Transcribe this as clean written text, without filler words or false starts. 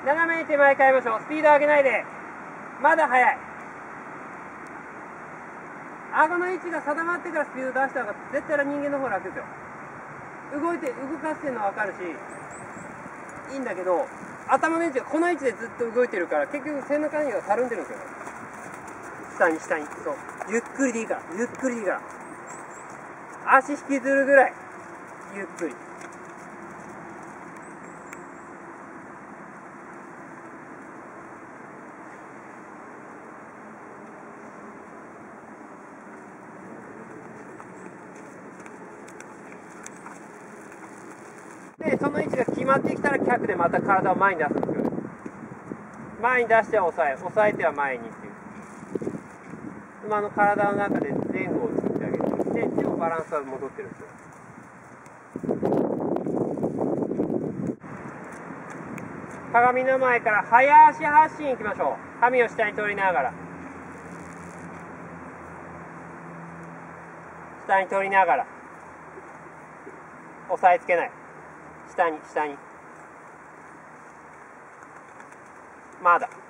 斜めに手前変えましょう。スピード上げないで。まだ速い。顎の位置が定まってからスピード出した方が絶対人間の方が楽ですよ。動かしてるの分かるしいいんだけど、頭の位置がこの位置でずっと動いてるから結局背中にはたるんでるんですよね。下にそう、ゆっくりでいいから、ゆっくりでいいから、足引きずるぐらいゆっくり。でその位置が決まってきたら脚でまた体を前に出すんですよ。前に出しては抑えては前にっていう、馬の体の中で前後を作ってあげて、でもバランスは戻ってるんですよ。鏡の前から早足発進いきましょう。髪を下に取りながら、下に取りながら押さえつけない、下にまだ